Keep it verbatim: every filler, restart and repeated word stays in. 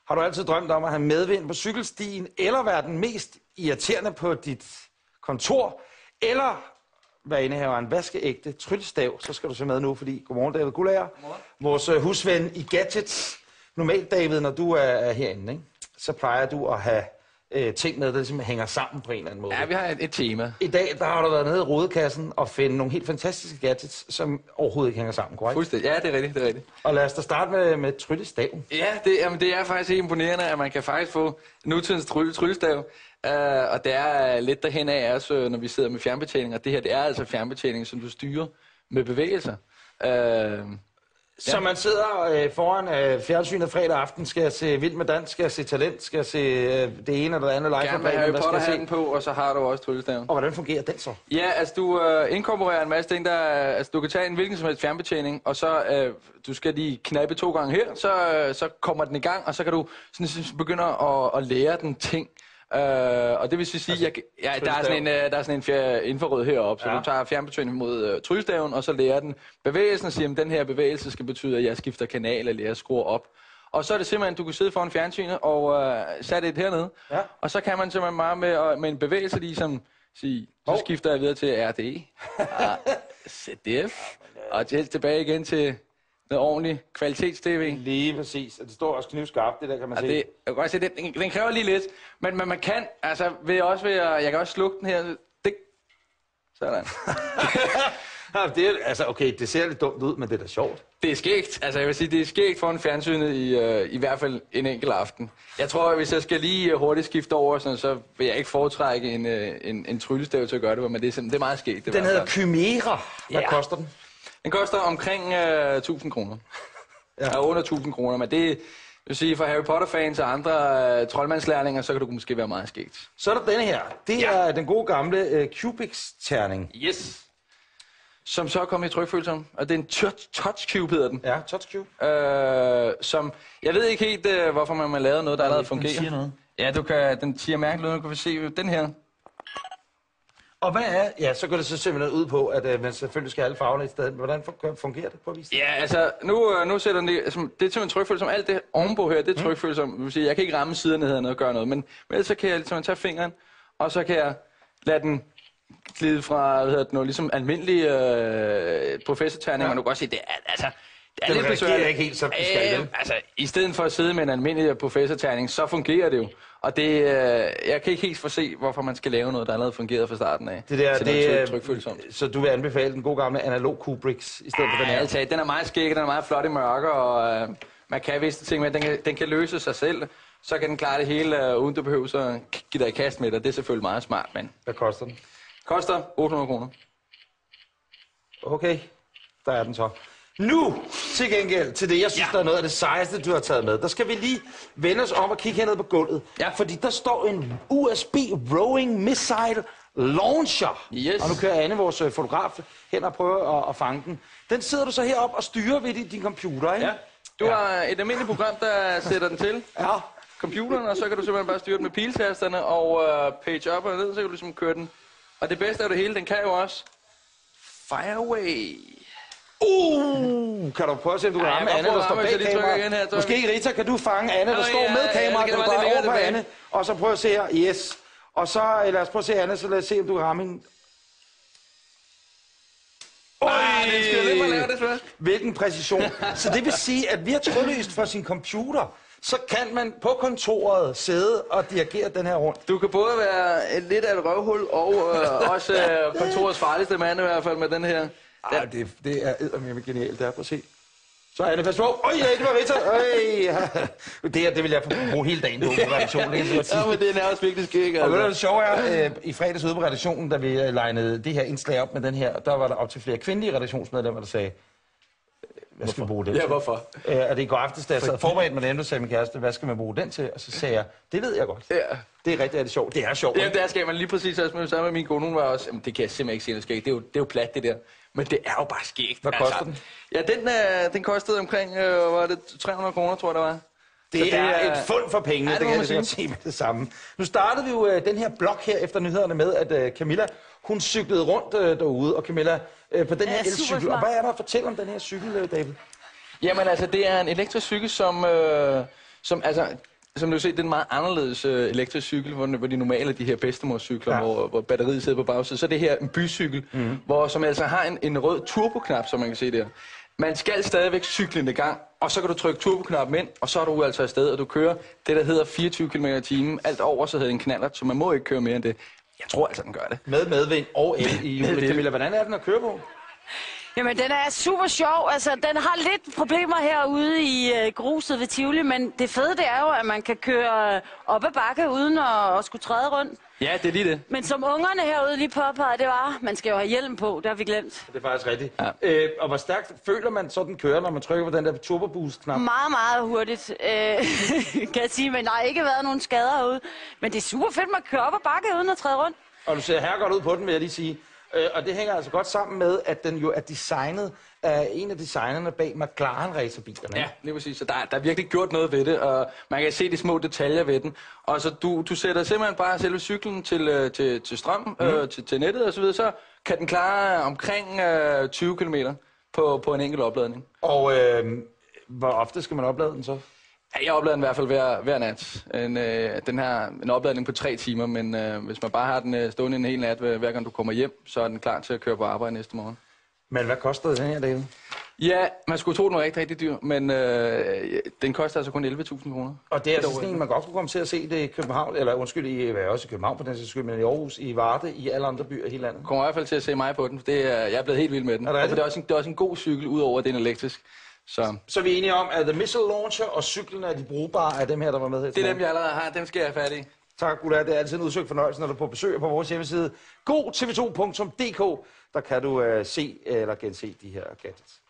Har du altid drømt om at have medvind på cykelstien, eller være den mest irriterende på dit kontor, eller være indehaver af en vaskeægte tryllestav, så skal du se med nu, fordi godmorgen David Guldager, vores uh, husven i gadgets. Normalt David, når du er, er herinde, ikke? Så plejer du at have øh, ting med, der ligesom hænger sammen på en eller anden måde. Ja, vi har et, et tema. I dag der har du været nede i rodekassen og finde nogle helt fantastiske gadgets, som overhovedet ikke hænger sammen, korrekt? Fuldstændig. Ja, det er rigtigt, det er rigtigt. Og lad os da starte med, med tryllestaven. Ja, det, jamen, det er faktisk imponerende, at man kan faktisk få nutidens trylle, tryllestav. Uh, og det er lidt derhen af os, når vi sidder med fjernbetjening. Og det her, det er altså fjernbetjening, som du styrer med bevægelser. Uh, Så man sidder øh, foran øh, fjernsynet fredag aften, skal jeg se Vild med Dans, skal jeg se Talent, skal jeg se øh, det ene eller det andet live. Gerne med Harry Potter-hatten på, og så har du også tryllestaven. Og hvordan fungerer den så? Ja, altså du øh, inkorporerer en masse ting, der altså du kan tage en hvilken som helst fjernbetjening, og så øh, du skal lige knappe to gange her, så, øh, så kommer den i gang, og så kan du sådan, sådan begynde at, at lære den ting. Uh, og det vil sige, altså, jeg, ja, der er sådan en, uh, der er sådan en fjer, infrarød heroppe, så ja. Du tager fjernbetjening mod uh, tryllestaven, og så lærer den bevægelsen og siger, at den her bevægelse skal betyde, at jeg skifter kanal, eller jeg skruer op. Og så er det simpelthen, du kan sidde foran fjernsynet og uh, sætte et hernede, ja. Og så kan man simpelthen meget med, uh, med en bevægelse ligesom sige, så oh. skifter jeg videre til R D, uh, Z D F, og tilbage igen til noget ordentligt kvalitets-tv. Lige præcis. Og det står også knivskarpt, det der kan man se. Det, jeg kan godt se, det, den, den kræver lige lidt, men, men man kan, altså ved også ved at, jeg kan også slukke den her, det, sådan. Ja, det er, altså okay, det ser lidt dumt ud, men det er da sjovt. Det er skægt, altså jeg vil sige, det er skægt foran fjernsynet i, uh, i hvert fald en enkelt aften. Jeg tror, at hvis jeg skal lige hurtigt skifte over, sådan, så vil jeg ikke foretrække en, uh, en, en tryllestav til at gøre det, men det er, det er meget skægt. Den hedder Chimera. Hvad ja. koster den? Den koster omkring uh, tusind kroner. Ja. Under tusind kroner, men det vil sige, for Harry Potter-fans og andre uh, troldmandslærlinger, så kan du måske være meget skægt. Så er der denne her. Det ja. er den gode gamle uh, Cubix-terning. Yes. Som så er kommet i trykfølsom, og det er en touch, touch cube, hedder den. Ja, touch cube. Øh, som, jeg ved ikke helt, uh, hvorfor man har lavet noget, der allerede fungerer. Den siger noget. Ja, du kan, den siger mærkeligt noget, du kan se den her. Og hvad er, ja, så går det så simpelthen ud på, at uh, man selvfølgelig skal have alle farverne i stedet. Hvordan fungerer det på at vise det? Ja, altså, nu, uh, nu sætter den det, altså, det er simpelthen trykfølsom. Alt det ovenpå her, det er trykfølsom. Mm. Sige, jeg kan ikke ramme siderne her og gøre noget, men, men ellers så kan jeg ligesom tage fingeren, og så kan jeg lade den glide fra, hvad hedder det nu, ligesom almindelig øh, professorterning, ja. Og du kan godt se, det er, altså, det er den lidt besværligt. Ikke helt, som den skal, øh, altså, i stedet for at sidde med en almindelig professorterning, så fungerer det jo. Og det, øh, jeg kan ikke helt forse, hvorfor man skal lave noget, der allerede fungerede fra starten af. Det der, det er trykfølsomt. Så du vil anbefale den gode gamle analog Kubricks i stedet ja, for den her? Altså, den er meget skæg, den er meget flot i mørke, og øh, man kan visse ting med, den kan, den kan løse sig selv. Så kan den klare det hele, øh, uden du behøver at give dig i kast med det. Det er selvfølgelig meget smart, men... Hvad koster den? Koster otte hundrede kroner. Okay, der er den så. Nu til gengæld til det, jeg synes, ja. der er noget af det sejeste, du har taget med. Der skal vi lige vende os om og kigge hernede på gulvet. Ja. Fordi der står en U S B Rowing Missile Launcher. Yes. Og nu kører Anne, vores fotograf, hen og prøver at, at fange den. Den sidder du så heroppe og styrer ved din computer, ikke? Ja. Du ja. har et almindeligt program, der sætter den til. Ja. Computeren, og så kan du simpelthen bare styre den med piltasterne og uh, page op og ned, så kan du ligesom køre den. Og det bedste af det hele, den kan jo også Fireway. Uh, kan du prøve at se, om du kan ramme ja, Anne, der står bag kameraet? Måske ikke, Rita, kan du fange Anne, der oh, står ja, med kameraet? Kan du bare over på Anne, og så prøve at se her. Yes. Og så lad os prøve at se Anne, så lad os se, om du kan ramme hende. Nej, det skal lidt for lave, desværre. Hvilken præcision. Så det vil sige, at vi har trådløst fra sin computer, så kan man på kontoret sidde og dirigere den her rundt. Du kan både være lidt af et røvhul, og øh, også øh, kontorets farligste mand i hvert fald med den her. Ej, det, det er eddermame genialt, det er. Prøv at se. Så er Anne, pas på. Øj, ja, det var Rita. Øj. Det her, det vil jeg bruge hele dagen på på redaktionen. Det kan jeg sige. Ja, men det er nærmest virkelig skæg. Altså. Og ved du, det sjove er, øh, i fredags ude på redaktionen, da vi legnede det her indslag op med den her, der var der op til flere kvindelige redaktionsmedlemmer, der sagde, hvad skal vi bruge den til? Ja, hvorfor? Øh, og det i går aftes, da jeg sad forberedt med den, og sagde min kæreste, hvad skal man bruge den til? Og så sagde jeg, det ved jeg godt. Ja. Det er rigtig, rigtig sjovt. Det er sjovt. Ja, det skal man lige præcis også med sammen med min kone. Hun var også, jamen, det kan jeg simpelthen ikke sige, det skægt. Det er jo, det er jo plat, det der. Men det er jo bare skægt. Hvad koster altså, den? Ja, den, øh, den kostede omkring, øh, var det tre hundrede kroner, tror jeg, der var. Det, det er, er et fund for pengene, ja, det, det kan jeg se med det samme. Nu startede vi jo øh, den her blok her efter nyhederne med, at øh, Camilla, hun cyklede rundt øh, derude, og Camilla øh, på den her elcykel. Og hvad er der at fortælle om den her cykel, øh, David? Jamen altså, det er en elektrisk cykel, som, øh, som altså, som du ser, det er en meget anderledes øh, elektrisk cykel, hvor, hvor de normale de her bedstemorcykler, ja. hvor, hvor batteriet sidder på bagsiden. Så er det her en bycykel, mm. hvor, som altså har en, en rød turboknap, som man kan se der. Man skal stadigvæk cykle i gang, og så kan du trykke turboknappen ind, og så er du altså afsted, og du kører det, der hedder fireogtyve kilometer i timen. Alt over, så hedder det en knallert, så man må ikke køre mere end det. Jeg tror altså, den gør det. Med medvind og el i hjulet. Camilla, hvordan er den at køre på? Jamen, den er super sjov. Altså, den har lidt problemer herude i øh, gruset ved Tivoli, men det fede det er jo, at man kan køre op ad bakke uden at, at skulle træde rundt. Ja, det er lige det. Men som ungerne herude lige påpegede, det var, man skal jo have hjelm på, det har vi glemt. Det er faktisk rigtigt. Ja. Øh, og hvor stærkt føler man så, den kører, når man trykker på den der turboboost-knap? Meget, meget hurtigt, øh, kan jeg sige, men der har ikke været nogen skader herude. Men det er super fedt, man kører op ad bakke uden at træde rundt. Og du ser her godt ud på den, vil jeg lige sige. Øh, og det hænger altså godt sammen med, at den jo er designet af en af designerne bag McLaren racerbilerne. Ja, lige præcis. Så der, der er virkelig gjort noget ved det, og man kan se de små detaljer ved den. Og så du, du sætter simpelthen bare selve cyklen til, til, til strøm, mm. øh, til, til nettet og så videre, så kan den klare omkring øh, tyve kilometer på, på en enkelt opladning. Og øh, hvor ofte skal man oplade den så? Ja, jeg oplader den i hvert fald hver, hver nat. En, øh, den her en opladning på tre timer, men øh, hvis man bare har den øh, stående en hel nat, hver, hver gang du kommer hjem, så er den klar til at køre på arbejde næste morgen. Men hvad koster den her, David? Ja, man skulle tro, den var rigtig, rigtig dyr, men øh, den koster altså kun elleve tusind kroner. Og det er altså sådan en, man godt kunne komme til at se det i København, eller undskyld, i, også i København på den sags skyld, men i Aarhus, i Varde, i alle andre byer i hele landet. Kommer i hvert fald til at se mig på den, for det er, jeg er blevet helt vild med den. Er det, og det, er også en, det er også en god cykel, udover at den er elektrisk. Så. Så vi er enige om, at The Missile Launcher og cyklen er de brugbare af dem her, der var med her. Det er dem, jeg allerede har. Dem skal jeg have fat i. Tak, Ulla. Det er altid en udsøgt fornøjelse, når du er på besøg på vores hjemmeside go t v to punktum d k. Der kan du uh, se eller gense de her gadgets.